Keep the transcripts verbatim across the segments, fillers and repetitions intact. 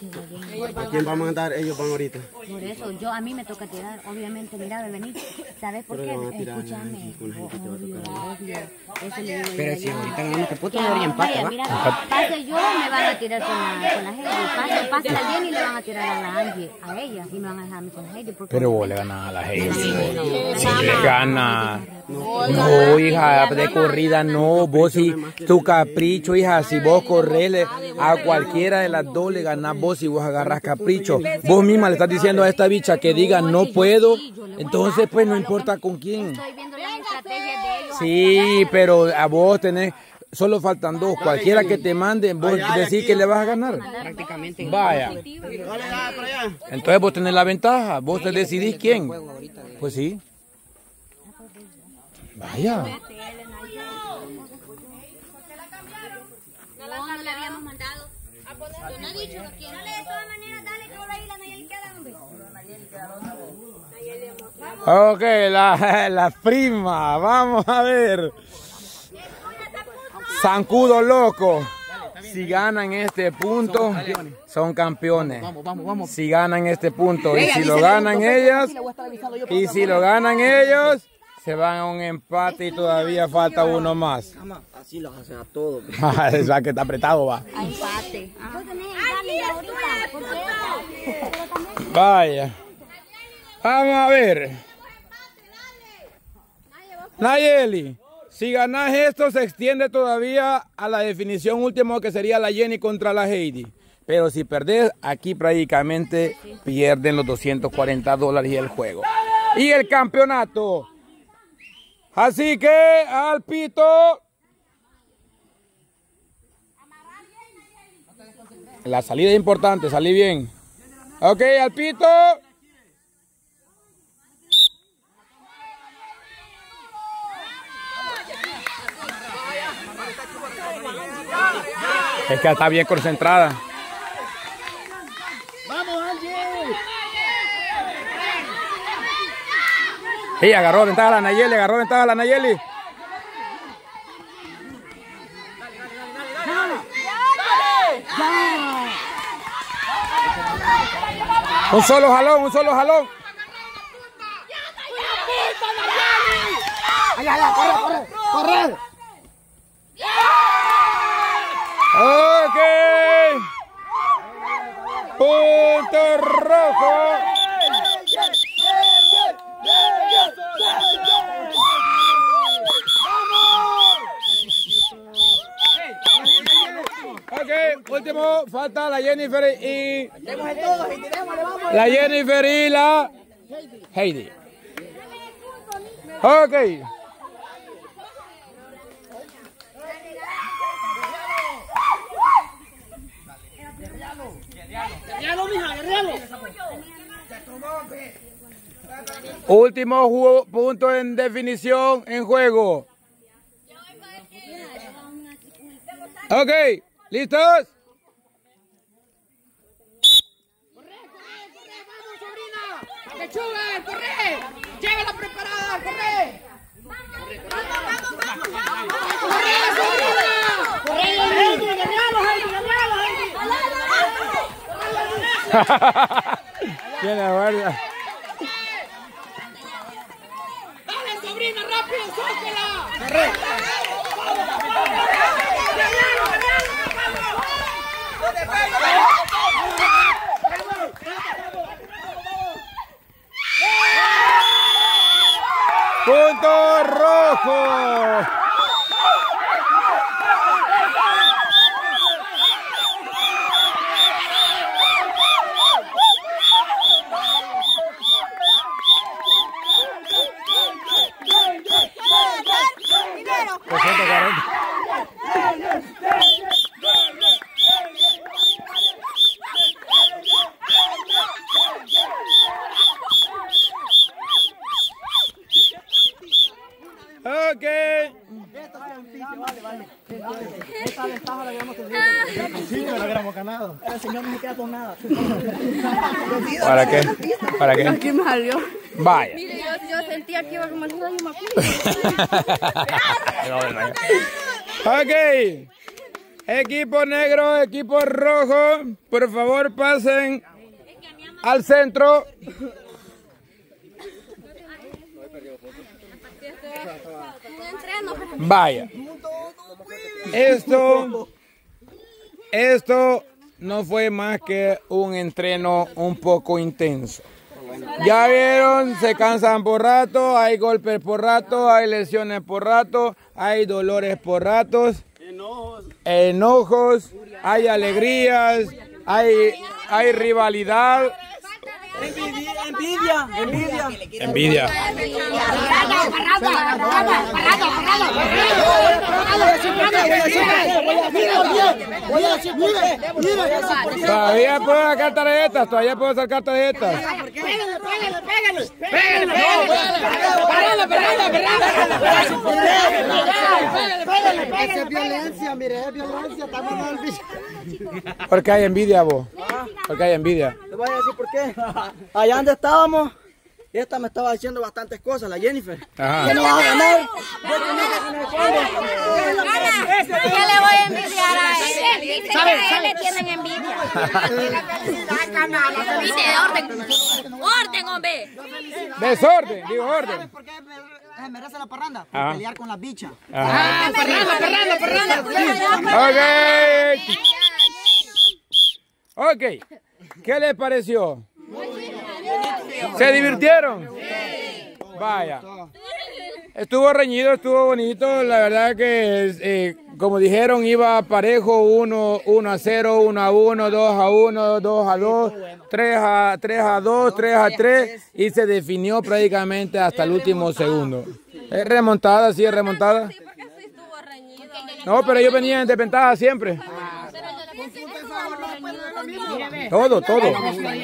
¿A quién vamos a mandar? Ellos van ahorita. Por eso, yo a mí me toca tirar, obviamente, mira, venir. ¿Sabes por qué? Escúchame. Obvio, obvio. Eso le digo yo. Pero si ahorita ganamos que puto debería empate, vaya, ¿va? mira, pase yo, me van a tirar con la, con la Heidi. Pase, pase a la Jenny y le van a tirar a la Angie, a ella. Y me van a dejar a mí con la Heidi. Pero vos le ganas a la Heidi. Si le gana. No, hija, de corrida no. Vos si tu capricho, hija, si vos corres a cualquiera de las dos le ganás vos y vos agarras capricho. Vos misma le estás diciendo a esta bicha que diga no puedo. Entonces pues no importa con quién. Sí, pero a vos tenés, solo faltan dos. Cualquiera que te manden, vos decís que le vas a ganar. Prácticamente. Vaya. Entonces vos tenés la ventaja. Vos te decidís quién. Pues sí. Vaya. No, no le habíamos mandado. Yo no he dicho lo quiero. Dale, de todas maneras, dale, que ahora ahí la Nayeli queda, hombre. Ok, la, la prima, vamos a ver. Zancudo loco. Si ganan este punto, son campeones. Si ganan este punto y si lo ganan ellas, y si lo ganan ellos, se van a un empate y todavía falta uno más. Así lo hacen a todos. Es la que está apretado, va. A empate. Vaya. Vamos a ver. Nayeli, si ganas esto se extiende todavía a la definición última que sería la Jenny contra la Heidi. Pero si perdés, aquí prácticamente pierden los doscientos cuarenta dólares y el juego. Y el campeonato. Así que, al pito. La salida es importante, salí bien. Ok, al pito. Es que está bien concentrada. ¡Vamos, Angie! Sí, agarró ventaja a la Nayeli, agarró ventaja a la Nayeli. Un solo jalón, un solo jalón. ¡Allá, allá, corre, corre, corre! Ok. Punto rojo. Ok, último, falta la Jennifer y... La Jennifer y la... Heidi. Ok. Último juego, punto en definición en juego. Ok, ¿listos? Corre, corre, corre, vamos, sobrina. ¡Lechuga, corre! ¡Llévala preparada, corre! ¡Vamos, vamos, vamos, vamos! ¡Corre, sobrina! ¡Corre, Heidi! ¡Ganamos, Heidi! ¡Ganamos, Heidi! Tiene la guardia. ¡Dale, sobrina, rápido, suéltela! ¡Corre! Punto rojo. Ok. Esta ventaja la habíamos tenido. Sí, no la hubiéramos ganado. El señor no se queda con nada. ¿Para qué? ¿Para qué? Aquí me salió. Vaya. Mire, yo, yo sentía que iba como el rayo Ok. Equipo negro, equipo rojo, por favor pasen al centro. Vaya. Esto, esto no fue más que un entreno un poco intenso. Ya vieron, se cansan por rato, hay golpes por rato, hay lesiones por rato, hay dolores por ratos, enojos, enojos hay alegrías, hay, hay rivalidad. Envidia, envidia, envidia. Envidia. Todavía puedo sacar tarjetas, todavía puedo sacar tarjetas. Esa es violencia, mire, es violencia. ¿Por qué hay envidia, vos? ¿Por qué hay envidia? Le voy a decir por qué. Allá donde estábamos, esta me estaba diciendo bastantes cosas, la Jennifer. Ajá. Que no vas a ganar. ¿Qué le voy a envidiar a él? Dice que a él le tienen envidia. Dice orden. Orden, hombre. Desorden, digo orden. ¿Por qué merece la parranda? Por Ajá. pelear con las bichas. Ajá. Parranda, parranda, parranda. Ok. Ok. ¿Qué les pareció? ¿Se divirtieron? Vaya. Estuvo reñido, estuvo bonito. La verdad que, eh, como dijeron, iba parejo: uno, uno a cero, uno a uno, dos a uno, dos a dos, tres a dos, tres a tres, y se definió prácticamente hasta el último segundo. ¿Es remontada? ¿Sí es remontada? No, pero ellos venían en desventaja siempre. Todo, todo.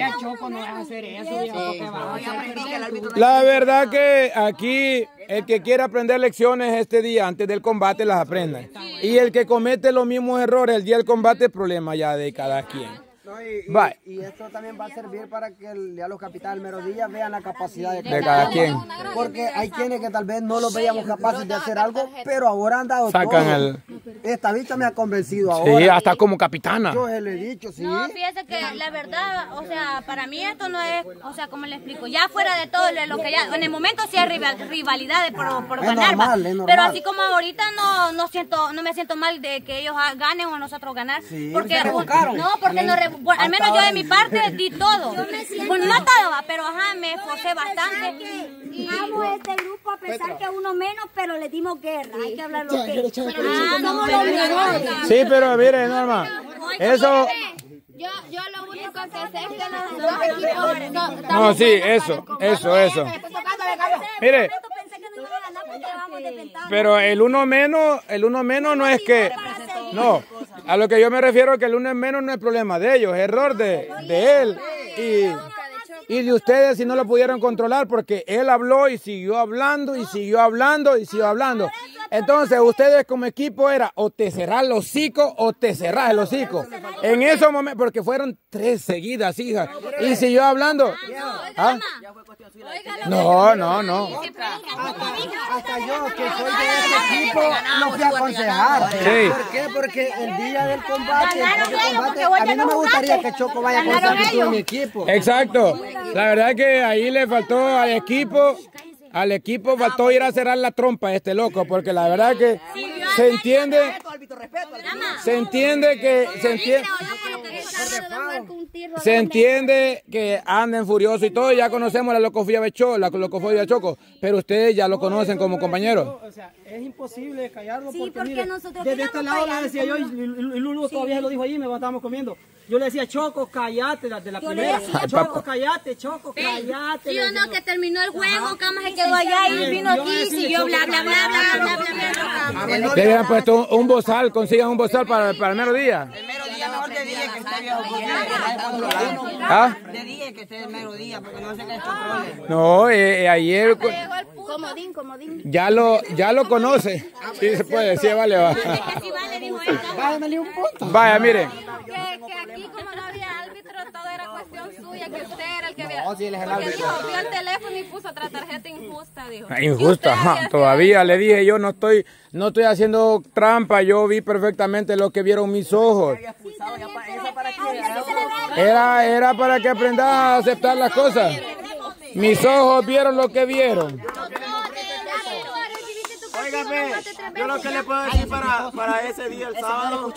La verdad que aquí el que quiera aprender lecciones este día antes del combate las aprenda. Y el que comete los mismos errores el día del combate, problema ya de cada quien. No, y, y, Bye. y esto también va a servir para que el, ya los capitanes del Merodía vean la capacidad de, De cada quien. Porque hay quienes que tal vez no los veíamos capaces de hacer algo, pero ahora han dado Sacan todo. el... Esta bicha me ha convencido ahora. Sí, hasta como capitana. Yo se lo he dicho, sí. No, fíjese que la verdad, o sea, para mí esto no es, o sea, como le explico, ya fuera de todo lo que ya, en el momento sí hay rival, rivalidades por, por Es ganar, normal, va. es normal. Pero así como ahorita no, no siento, no me siento mal de que ellos ha- ganen o nosotros ganar, Sí, porque se revocaron. no, porque no, re- bueno, al menos yo de mi parte di todo, bueno, no todo, va, pero ajá, me esforcé bastante. Y, Amo este grupo a pesar que uno menos, pero le dimos guerra. Hay que hablar lo que ah, no, somos pero- los mejores. Sí, pero mire, Norma, eso... Yo, yo lo único que sé es que los dos equipos no, No, sí, eso, eso, eso. Mire, Pensé que no iban a ganar porque vamos de ventaja. pero el uno menos, el uno menos no es que... No, a lo que yo me refiero es que el uno menos no es problema de ellos, es error de, de él y, y de ustedes si no lo pudieron controlar, porque él habló y siguió hablando y siguió hablando y siguió hablando. Entonces ustedes como equipo era o te cerrás el hocico o te cerrás el hocico. En esos momentos, porque fueron tres seguidas, hija, y siguió hablando. ¿Ah? No, no, no. Hasta yo, que soy de este equipo, lo fui a aconsejar. Sí. ¿Por qué? Porque el día del combate, el día del combate, a mí no me gustaría que Choco vaya con esa actitud en mi equipo. Exacto. La verdad que ahí le faltó al equipo, al equipo faltó ir a cerrar la trompa a este loco, porque la verdad que se entiende, se entiende que, se entiende, se entiende que anden furiosos y todo, ya conocemos la locofobia de Choco, la locofobia de Choco, pero ustedes ya lo conocen como compañeros. O sea, es imposible callarlo Sí, porque, porque mire, nosotros desde este queríamos lado le decía yo, y y Lulu todavía se lo dijo allí, me estábamos comiendo. Yo le decía, Choco, callate, de la Yo le primera. decía, Choco, callate, Choco, callate. Sí o le no, decía que terminó el juego, Cama se quedó allá y vino aquí y siguió bla bla bla bla bla bla bla. Le hubieran puesto un, un bozal, consigan un bozal para, para el mero día. El mero día mejor de día que esté viejo, porque está controlado. ¿Ah? De día que esté el mero día, porque no se que descontrole. No, eh, eh, ayer co- Comodín, comodín. ya lo, ya lo conoce. Sí se puede, sí, vale, va. Que si vale, dijo ella. Bájamele un punto. Vaya, mire. Que, que aquí como no había árbitro, todo era cuestión cuestión suya, que usted era el que había... No, si él es el Porque árbitro. dijo, vio el teléfono y puso otra tarjeta injusta, dijo. Injusta, ajá. Todavía le dije, yo no estoy, no estoy haciendo trampa, yo vi perfectamente lo que vieron mis ojos. Era, era para que aprendas a aceptar las cosas. Mis ojos vieron lo que vieron. Óigame, yo lo que le puedo decir para, para ese día, el sábado,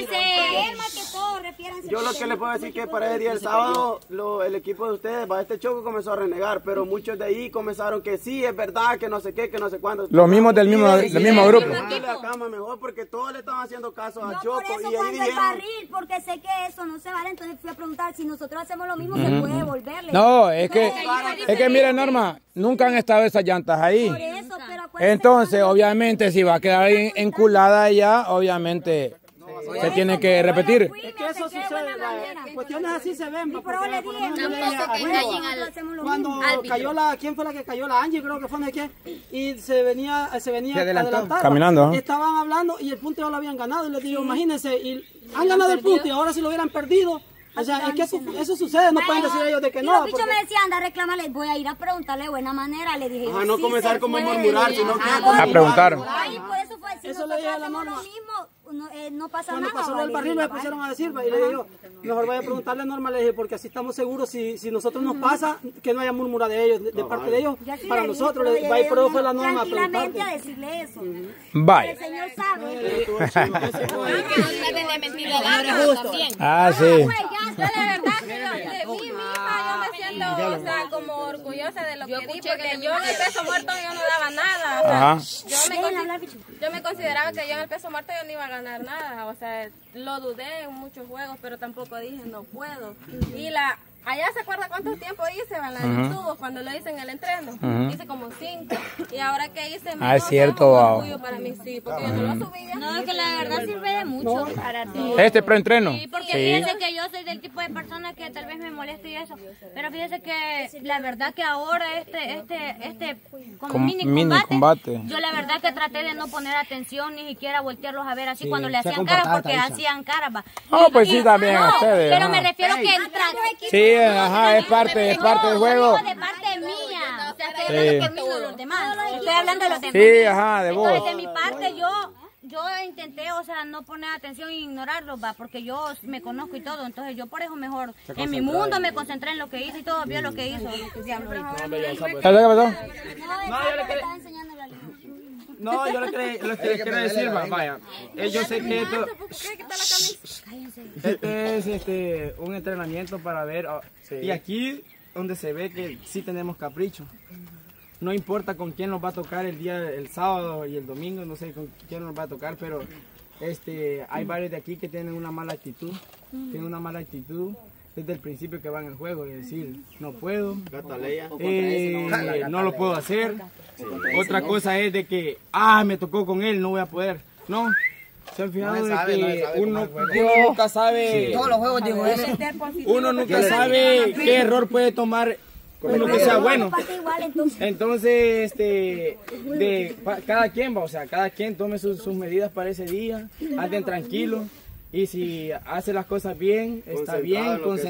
yo lo que le puedo decir que para ese día, el sábado, lo, el equipo de ustedes, para este choque comenzó a renegar, pero muchos de ahí comenzaron que sí, es verdad, que no sé qué, que no sé cuándo. Los mismos del mismo, del mismo grupo. La cama mejor porque todos le estaban haciendo caso a No, Choco. por eso Y ahí cuando el dijeron, barril, porque sé que eso no se vale, entonces fui a preguntar si nosotros hacemos lo mismo, se puede volverle. No, es que, es que mire, Norma, nunca han estado esas llantas ahí. Por eso, pero acuérdate Entonces, cuando- obviamente, si va a quedar en- enculada ella, obviamente se tiene que repetir. es que eso sucede, vaya, cuestiones así se ven. Y porque, pero le por lo dije, menos yo le tampoco dije a que Julio, engañen al- hacemos lo cuando mismo. cayó la, ¿quién fue la que cayó? La Angie, creo que fue, no sé quién, y se venía, se venía Se adelantó. adelantaba. Caminando, ¿eh? Estaban hablando y el punto ya lo habían ganado, y les digo, imagínense, y han ganado el punto y ahora si lo hubieran perdido, o sea, es que eso, eso sucede, no pueden decir ellos de que Y no. los bichos porque- me decían, anda a reclamarle, voy a ir a preguntarle de buena manera, le dije. Ajá, no sí, comenzar se como a puede. murmurar, sino que Ajá, A preguntar. Ay, por eso fue, si Eso nosotros le dije a la hacemos Norma. lo mismo, no, eh, no pasa Cuando nada. pasó lo del vale, barril dije, me vale. pusieron a decir, y le digo, mejor vaya a preguntarle a Norma, le dije, porque así estamos seguros, si, si nosotros nos pasa, que no haya murmura de ellos, de, de parte de ellos, Ya sí para le dije, nosotros, pero le- ya va y llegó pero fue la Norma a tranquilamente preguntarte. a decirle eso. Bye. El señor sabe. de mentira también. Ah, sí. Yo la verdad que yo, de mí misma yo me siento, o sea, como orgullosa de lo que di, porque yo en el peso muerto yo no daba nada. O sea, Ajá. yo, me consi- yo me consideraba que yo en el peso muerto yo no iba a ganar nada. O sea, lo dudé en muchos juegos, pero tampoco dije no puedo. Y la allá se acuerda cuánto tiempo hice, van en los tubos, cuando lo hice en el entreno. Hice como cinco. Y ahora que hice Ah, es menos, cierto, un wow. orgullo para mí, sí, porque yo no lo subía. No, es que la verdad sirve de mucho para ti. Este preentreno. Sí, porque Sí. fíjese que yo soy del tipo de persona que tal vez me moleste y eso, pero fíjese que la verdad que ahora este este este como Com- mini, mini combate, combate. yo la verdad que traté de no poner atención ni siquiera voltearlos a ver así Sí, cuando le se hacían caras comportaba, porque Taisha. hacían caras, va. Oh, Y- pues sí, y- también a no, ustedes, pero ajá. me refiero que tra- Sí, ajá, es parte, es parte del juego. No, de parte mía, o sea, estoy Sí. hablando por mí, no de los demás, estoy hablando de los demás. Sí, ajá, de vos. Entonces, de mi parte, yo, yo intenté, o sea, no poner atención e ignorarlos, va, porque yo me conozco y todo, entonces yo por eso mejor en mi mundo me concentré en lo que hice y todo, vio lo que hizo. Diablo, ahorita. ¿Sabes qué pasó? No, yo le estaba enseñando la línea. No, yo lo que, lo que les quiero decir, va, vaya, eh, yo sé que esto, este es este, un entrenamiento para ver, ah, y aquí donde se ve que sí tenemos capricho. No importa con quién nos va a tocar el día, el sábado y el domingo, no sé con quién nos va a tocar, pero este, hay varios de aquí que tienen una mala actitud, tienen una mala actitud desde el principio que van al juego, es decir, no puedo, eh, no lo puedo hacer. Otra cosa es de que, ah, me tocó con él, no voy a poder. No, se han fijado No se de sabe, no se que sabe uno, cómo es el juego. uno nunca sabe, Todos los juegos digo eso. uno nunca sabe qué error puede tomar uno que sea bueno. Pasa igual, entonces. Entonces, este, de pa- cada quien va, o sea, cada quien tome sus, sus medidas para ese día, anden tranquilos y si hace las cosas bien, está bien, concentrado.